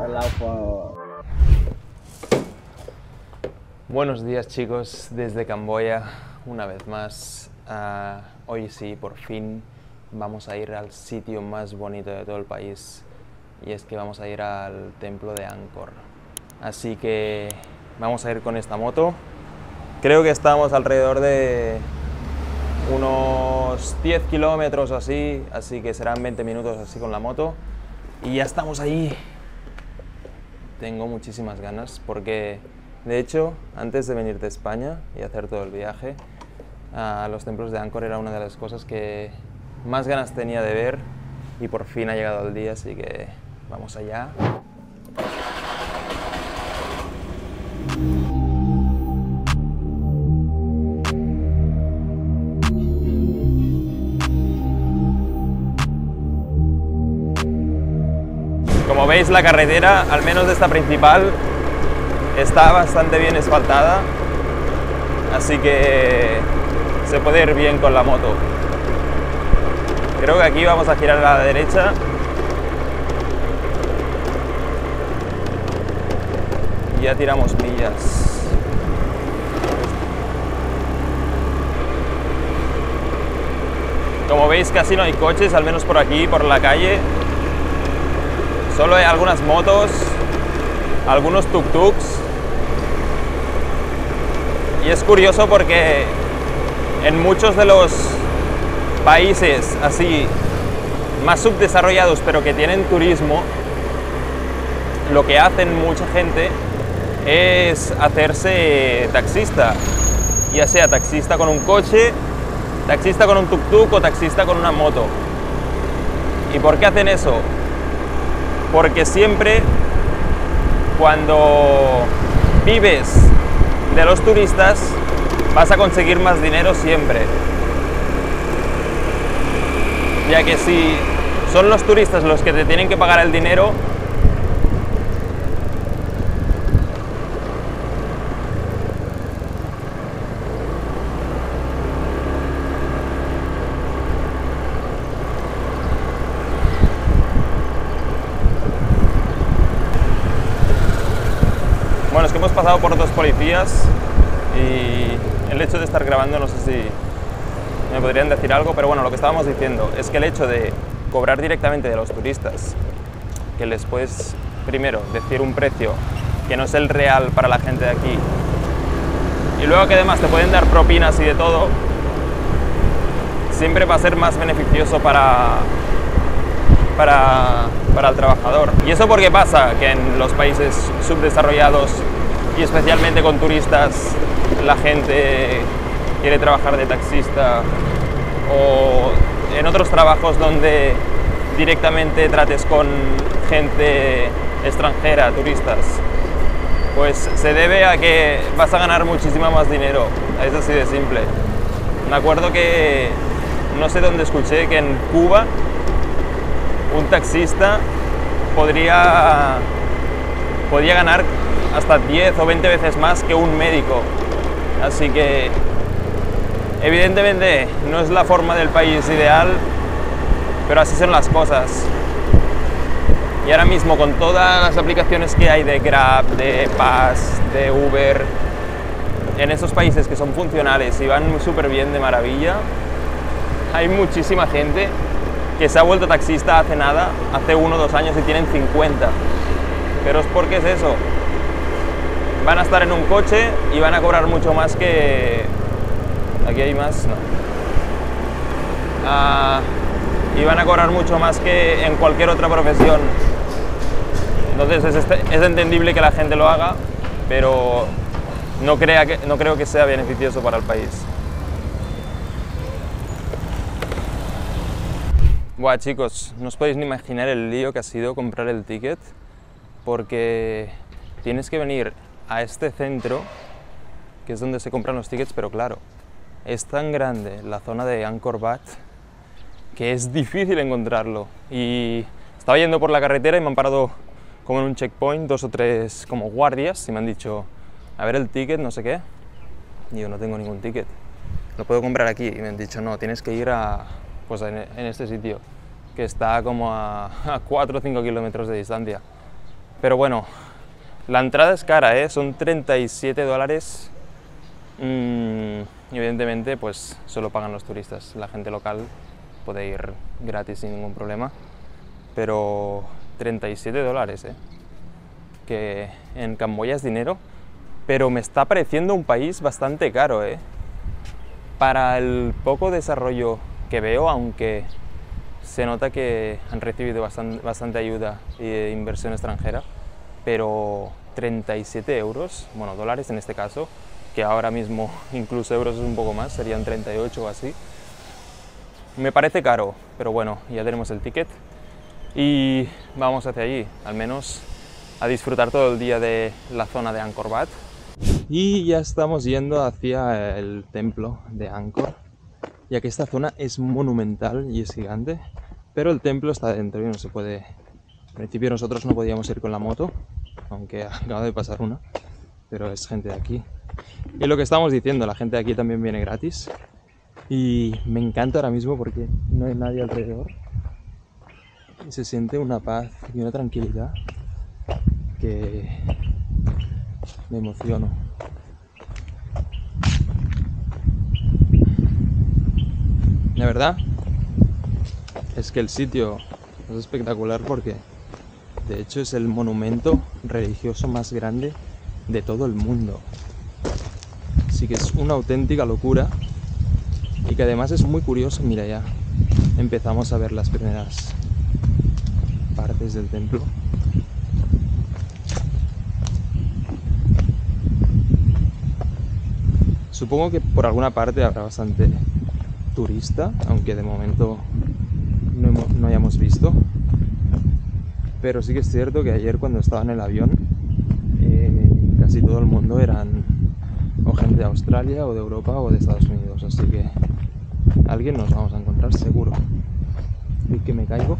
Buenos días chicos, desde Camboya, una vez más. Hoy sí, por fin vamos a ir al sitio más bonito de todo el país, y es que vamos a ir al templo de Angkor. Así que vamos a ir con esta moto. Creo que estamos alrededor de unos 10 kilómetros o así, así que serán 20 minutos así con la moto. Y ya estamos ahí. Tengo muchísimas ganas porque, de hecho, antes de venir de España y hacer todo el viaje, a los templos de Angkor era una de las cosas que más ganas tenía de ver, y por fin ha llegado el día, así que vamos allá. Como veis, la carretera, al menos de esta principal, está bastante bien asfaltada, así que se puede ir bien con la moto. Creo que aquí vamos a girar a la derecha. Y ya tiramos millas. Como veis, casi no hay coches, al menos por aquí, por la calle. Solo hay algunas motos, algunos tuk-tuks. Y es curioso porque en muchos de los países así más subdesarrollados, pero que tienen turismo, lo que hacen mucha gente es hacerse taxista, ya sea taxista con un coche, taxista con un tuk-tuk o taxista con una moto. ¿Y por qué hacen eso? Porque siempre, cuando vives de los turistas, vas a conseguir más dinero siempre. Ya que si son los turistas los que te tienen que pagar el dinero, bueno, es que hemos pasado por dos policías y el hecho de estar grabando, no sé si me podrían decir algo, pero bueno, lo que estábamos diciendo es que el hecho de cobrar directamente de los turistas, que les puedes primero decir un precio que no es el real para la gente de aquí, y luego que además te pueden dar propinas y de todo, siempre va a ser más beneficioso para el trabajador. ¿Y eso por qué pasa? Que en los países subdesarrollados, y especialmente con turistas, la gente quiere trabajar de taxista, o en otros trabajos donde directamente trates con gente extranjera, turistas, pues se debe a que vas a ganar muchísimo más dinero. Es así de simple. Me acuerdo que, no sé dónde escuché, que en Cuba un taxista podría ganar hasta 10 o 20 veces más que un médico. Así que, evidentemente, no es la forma del país ideal, pero así son las cosas. Y ahora mismo, con todas las aplicaciones que hay de Grab, de Pass, de Uber, en esos países que son funcionales y van súper bien, de maravilla, hay muchísima gente que se ha vuelto taxista hace nada, hace 1 o 2 años, y tienen 50. Pero es porque es eso. Van a estar en un coche y van a cobrar mucho más que... Aquí hay más, no. Y van a cobrar mucho más que en cualquier otra profesión. Entonces es entendible que la gente lo haga, pero no creo que sea beneficioso para el país. Buah, chicos, no os podéis ni imaginar el lío que ha sido comprar el ticket, porque tienes que venir a este centro, que es donde se compran los tickets, pero claro, es tan grande la zona de Angkor Wat que es difícil encontrarlo. Y estaba yendo por la carretera y me han parado como en un checkpoint 2 o 3 como guardias y me han dicho, a ver el ticket, no sé qué. Y yo no tengo ningún ticket, lo puedo comprar aquí. Y me han dicho, no, tienes que ir a, pues en este sitio, que está como a 4 o 5 kilómetros de distancia. Pero bueno, la entrada es cara, ¿eh? Son $37. Evidentemente, pues solo pagan los turistas. La gente local puede ir gratis sin ningún problema. Pero $37, ¿eh? Que en Camboya es dinero, pero me está pareciendo un país bastante caro, ¿eh? Para el poco desarrollo que veo, aunque se nota que han recibido bastante ayuda e inversión extranjera, pero 37 euros, bueno, dólares en este caso, que ahora mismo incluso euros es un poco más, serían 38 o así. Me parece caro, pero bueno, ya tenemos el ticket y vamos hacia allí, al menos a disfrutar todo el día de la zona de Angkor Wat. Y ya estamos yendo hacia el templo de Angkor, ya que esta zona es monumental y es gigante, pero el templo está dentro y no se puede... Al principio nosotros no podíamos ir con la moto, aunque acaba de pasar una, pero es gente de aquí. Y lo que estábamos diciendo, la gente de aquí también viene gratis, y me encanta ahora mismo porque no hay nadie alrededor, y se siente una paz y una tranquilidad que me emociono. La verdad es que el sitio es espectacular porque de hecho es el monumento religioso más grande de todo el mundo. Así que es una auténtica locura y que además es muy curioso. Mira, ya empezamos a ver las primeras partes del templo. Supongo que por alguna parte habrá bastante turista, aunque de momento no hayamos visto. Pero sí que es cierto que ayer cuando estaba en el avión casi todo el mundo eran o gente de Australia o de Europa o de Estados Unidos, así que alguien nos vamos a encontrar seguro. Y que me caigo.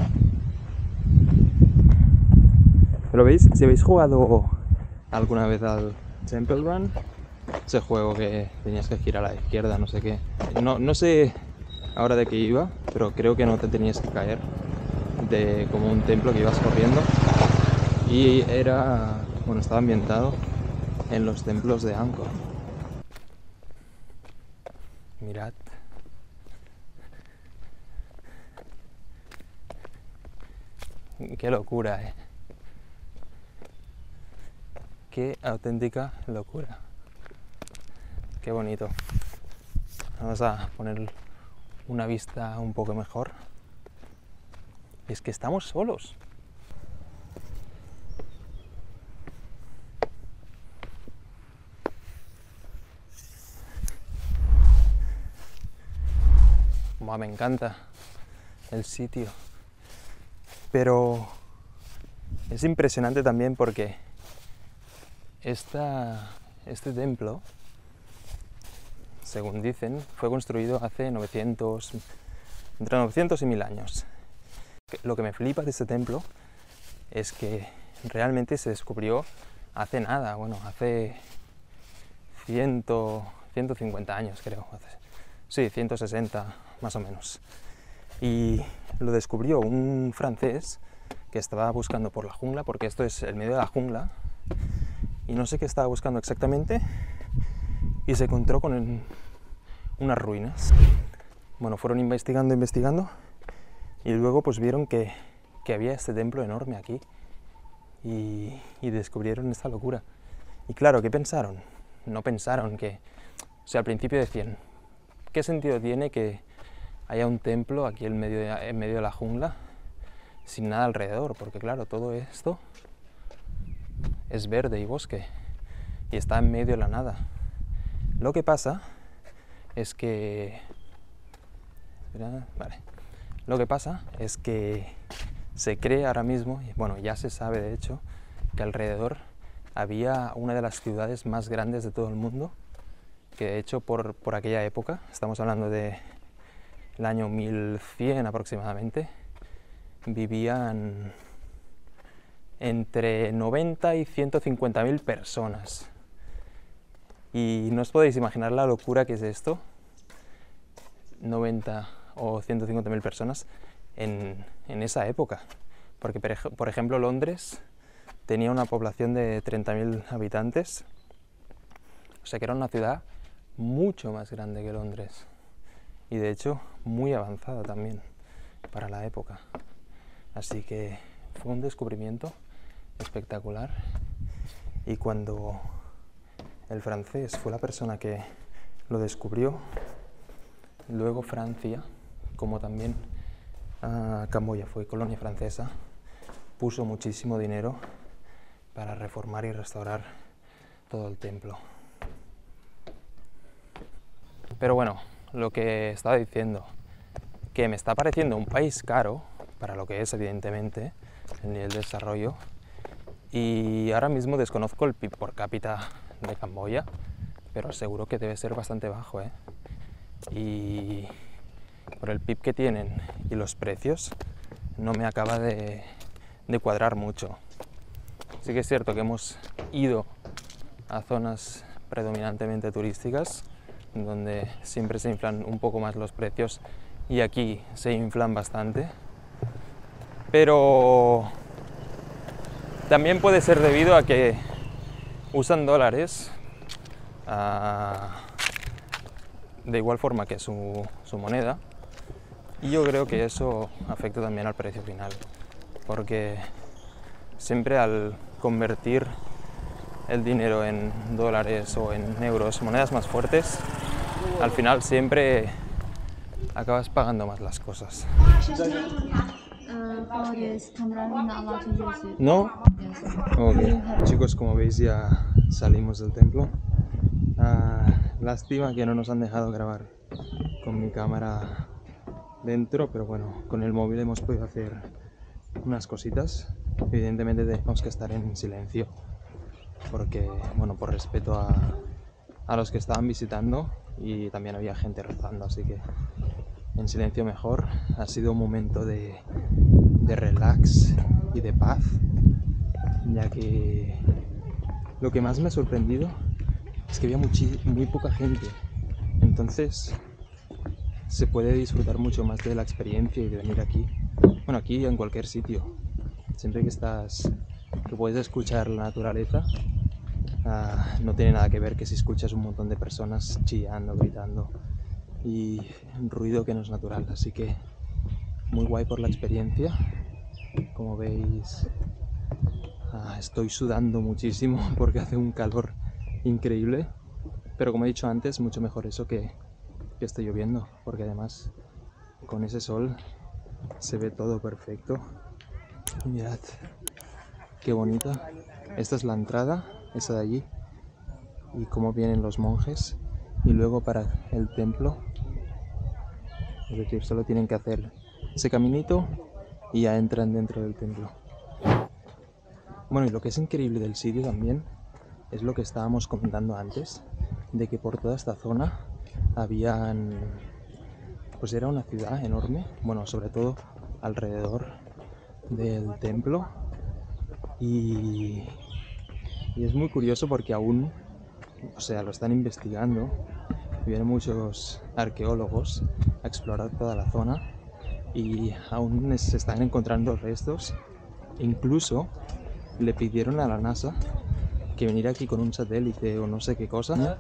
Pero veis, si habéis jugado alguna vez al Temple Run, ese juego que tenías que girar a la izquierda, no sé qué. No sé ahora de qué iba, pero creo que no te tenías que caer, de como un templo que ibas corriendo. Y era, bueno, estaba ambientado en los templos de Angkor. Mirad. Qué locura, ¿eh? Qué auténtica locura. Qué bonito. Vamos a poner una vista un poco mejor. Es que estamos solos. Buah, me encanta el sitio. Pero es impresionante también porque este templo, según dicen, fue construido hace entre 900 y 1000 años. Lo que me flipa de este templo es que realmente se descubrió hace nada, bueno, hace 150 años creo, sí, 160 más o menos. Y lo descubrió un francés que estaba buscando por la jungla, porque esto es el medio de la jungla, y no sé qué estaba buscando exactamente, y se encontró con unas ruinas. Bueno, fueron investigando, y luego pues vieron que había este templo enorme aquí, y descubrieron esta locura. Y claro, ¿qué pensaron? No pensaron que... O sea, al principio decían, ¿qué sentido tiene que haya un templo aquí en medio de la jungla sin nada alrededor? Porque claro, todo esto es verde y bosque y está en medio de la nada. Lo que pasa es que... Vale. Lo que pasa es que se cree ahora mismo, y bueno, ya se sabe de hecho, que alrededor había una de las ciudades más grandes de todo el mundo, que de hecho por aquella época, estamos hablando del año 1100 aproximadamente, vivían entre 90 y 150.000 personas. Y no os podéis imaginar la locura que es esto, 90 o 150.000 personas en esa época. Porque, por ejemplo, Londres tenía una población de 30.000 habitantes, o sea que era una ciudad mucho más grande que Londres y de hecho muy avanzada también para la época. Así que fue un descubrimiento espectacular, y cuando el francés fue la persona que lo descubrió, luego Francia, como también Camboya fue colonia francesa, puso muchísimo dinero para reformar y restaurar todo el templo. Pero bueno, lo que estaba diciendo, que me está pareciendo un país caro para lo que es, evidentemente, el nivel de desarrollo, y ahora mismo desconozco el PIB por cápita de Camboya, pero seguro que debe ser bastante bajo, ¿eh? Y por el PIB que tienen y los precios no me acaba de cuadrar mucho. Sí que es cierto que hemos ido a zonas predominantemente turísticas donde siempre se inflan un poco más los precios, y aquí se inflan bastante, pero también puede ser debido a que usan dólares de igual forma que su moneda, y yo creo que eso afecta también al precio final, porque siempre al convertir el dinero en dólares o en euros, monedas más fuertes, al final siempre acabas pagando más las cosas. ¿No? Ok. Chicos, como veis ya salimos del templo. Lástima que no nos han dejado grabar con mi cámara dentro, pero bueno, con el móvil hemos podido hacer unas cositas. Evidentemente tenemos que estar en silencio porque, bueno, por respeto a los que estaban visitando, y también había gente rezando, así que en silencio mejor. Ha sido un momento de relax y de paz, ya que lo que más me ha sorprendido es que había muy poca gente, entonces se puede disfrutar mucho más de la experiencia y de venir aquí. Bueno, aquí en cualquier sitio, siempre que puedes escuchar la naturaleza, no tiene nada que ver que si escuchas un montón de personas chillando, gritando y ruido que no es natural. Así que muy guay por la experiencia. Como veis, estoy sudando muchísimo porque hace un calor increíble, pero como he dicho antes, mucho mejor eso que esté lloviendo, porque además con ese sol se ve todo perfecto. Mirad qué bonita. Esta es la entrada, esa de allí, y cómo vienen los monjes, y luego para el templo, es decir, solo tienen que hacer ese caminito y ya entran dentro del templo. Bueno, y lo que es increíble del sitio también es lo que estábamos comentando antes, de que por toda esta zona pues era una ciudad enorme, bueno, sobre todo alrededor del templo, y es muy curioso porque aún, o sea, lo están investigando, vienen muchos arqueólogos a explorar toda la zona y aún se están encontrando restos. Incluso le pidieron a la NASA que viniera aquí con un satélite o no sé qué cosa.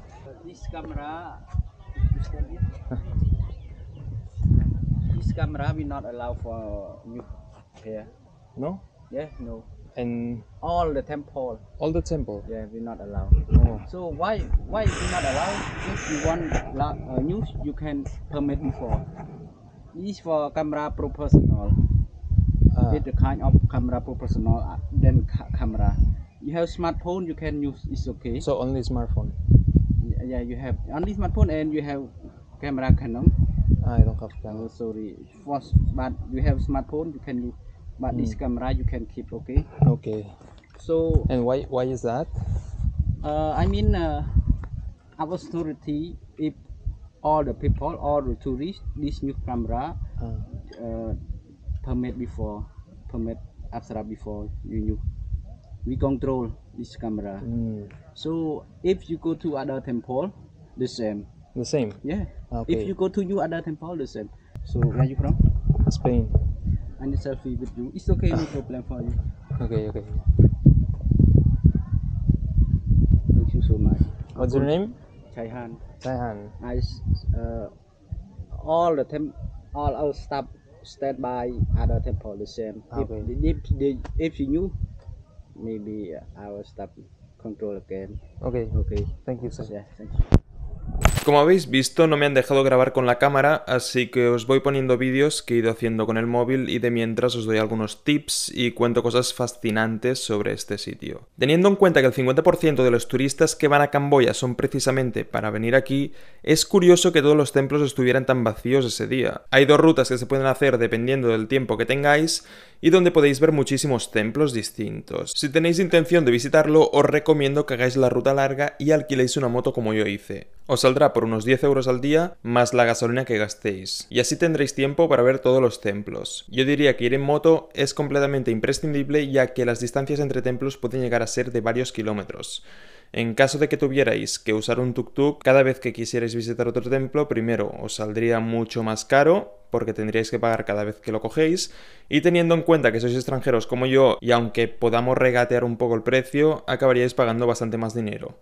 This camera will not allow for you here. No? Yeah, no. And All the temple. Yeah, will not allow. Oh. So why will not allow? If you want news, you can permit before. This for camera professional. It's the kind of camera professional then camera. You have smartphone, you can use. It's okay. So only smartphone? Yeah, you have only smartphone and you have camera Canon. I don't have camera. Oh, sorry. But you have smartphone, you can use. But this camera you can keep, okay? Okay. So. And why is that? I mean, our security, if all the people, all the tourists, this new camera permit Apsara before you we control this camera. So if you go to other temple, the same. The same? Yeah. Okay. If you go to you other temple, the same. So where are you from? Spain. I need selfie with you. It's okay, no problem for you. Okay. What's your name? Chaihan. Chaihan. All our staff stand by other temple the same. Okay. If you knew, maybe our staff control again. Okay. Okay. Thank you, sir. Yeah, thank you. Como habéis visto, no me han dejado grabar con la cámara, así que os voy poniendo vídeos que he ido haciendo con el móvil y de mientras os doy algunos tips y cuento cosas fascinantes sobre este sitio. Teniendo en cuenta que el 50% de los turistas que van a Camboya son precisamente para venir aquí, es curioso que todos los templos estuvieran tan vacíos ese día. Hay dos rutas que se pueden hacer dependiendo del tiempo que tengáis y donde podéis ver muchísimos templos distintos. Si tenéis intención de visitarlo, os recomiendo que hagáis la ruta larga y alquiléis una moto como yo hice. Os saldrá por unos 10 euros al día más la gasolina que gastéis, y así tendréis tiempo para ver todos los templos. Yo diría que ir en moto es completamente imprescindible, ya que las distancias entre templos pueden llegar a ser de varios kilómetros. En caso de que tuvierais que usar un tuk-tuk, cada vez que quisierais visitar otro templo, primero os saldría mucho más caro, porque tendríais que pagar cada vez que lo cogéis, y teniendo en cuenta que sois extranjeros como yo, y aunque podamos regatear un poco el precio, acabaríais pagando bastante más dinero.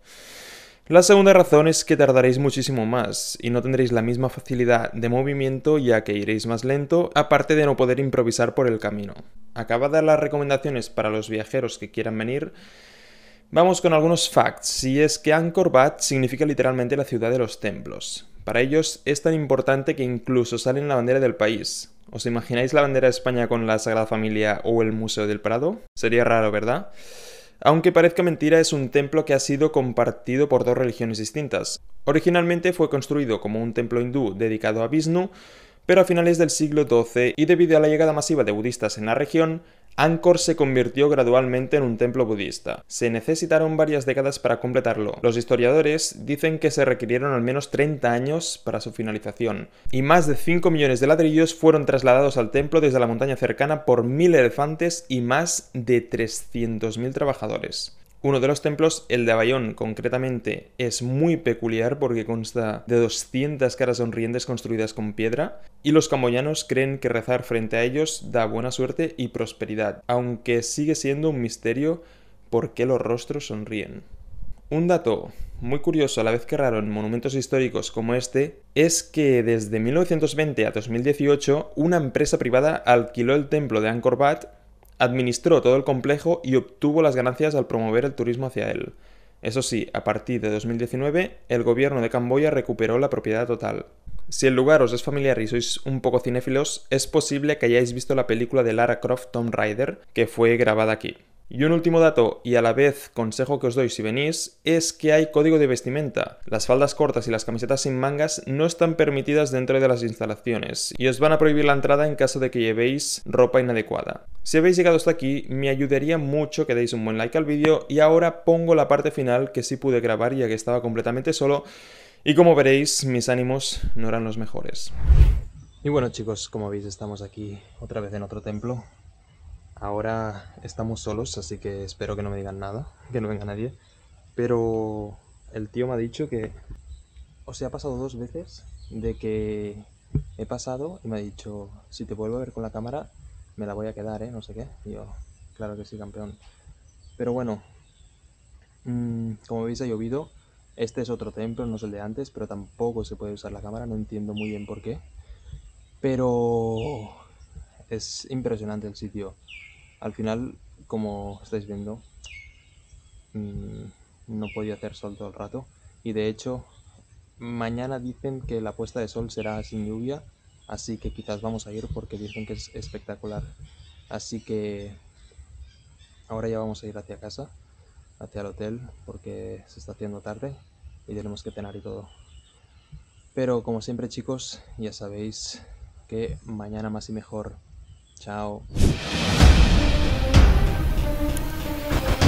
La segunda razón es que tardaréis muchísimo más y no tendréis la misma facilidad de movimiento, ya que iréis más lento, aparte de no poder improvisar por el camino. Acabadas las recomendaciones para los viajeros que quieran venir, vamos con algunos facts, y es que Angkor Wat significa literalmente la ciudad de los templos. Para ellos es tan importante que incluso sale en la bandera del país. ¿Os imagináis la bandera de España con la Sagrada Familia o el Museo del Prado? Sería raro, ¿verdad? Aunque parezca mentira, es un templo que ha sido compartido por dos religiones distintas. Originalmente fue construido como un templo hindú dedicado a Vishnu, pero a finales del siglo XII, y debido a la llegada masiva de budistas en la región, Angkor se convirtió gradualmente en un templo budista. Se necesitaron varias décadas para completarlo. Los historiadores dicen que se requirieron al menos 30 años para su finalización, y más de 5 millones de ladrillos fueron trasladados al templo desde la montaña cercana por 1000 elefantes y más de 300.000 trabajadores. Uno de los templos, el de Abayón concretamente, es muy peculiar porque consta de 200 caras sonrientes construidas con piedra, y los camboyanos creen que rezar frente a ellos da buena suerte y prosperidad, aunque sigue siendo un misterio por qué los rostros sonríen. Un dato muy curioso a la vez que raro en monumentos históricos como este es que desde 1920 a 2018 una empresa privada alquiló el templo de Angkor Wat, administró todo el complejo y obtuvo las ganancias al promover el turismo hacia él. Eso sí, a partir de 2019, el gobierno de Camboya recuperó la propiedad total. Si el lugar os es familiar y sois un poco cinéfilos, es posible que hayáis visto la película de Lara Croft Tomb Raider, que fue grabada aquí. Y un último dato, y a la vez consejo que os doy si venís, es que hay código de vestimenta. Las faldas cortas y las camisetas sin mangas no están permitidas dentro de las instalaciones, y os van a prohibir la entrada en caso de que llevéis ropa inadecuada. Si habéis llegado hasta aquí, me ayudaría mucho que deis un buen like al vídeo, y ahora pongo la parte final que sí pude grabar ya que estaba completamente solo, y como veréis, mis ánimos no eran los mejores. Y bueno chicos, como veis estamos aquí otra vez en otro templo. Ahora estamos solos, así que espero que no me digan nada, que no venga nadie. Pero el tío me ha dicho que... O sea, ha pasado 2 veces de que he pasado y me ha dicho, si te vuelvo a ver con la cámara, me la voy a quedar, no sé qué. Y yo, claro que sí, campeón. Pero bueno, como veis ha llovido. Este es otro templo, no es el de antes, pero tampoco se puede usar la cámara, no entiendo muy bien por qué. Pero es impresionante el sitio. Al final, como estáis viendo, no podía hacer sol todo el rato. Y de hecho, mañana dicen que la puesta de sol será sin lluvia. Así que quizás vamos a ir porque dicen que es espectacular. Así que ahora ya vamos a ir hacia casa, hacia el hotel, porque se está haciendo tarde y tenemos que cenar y todo. Pero como siempre chicos, ya sabéis que mañana más y mejor. Chao.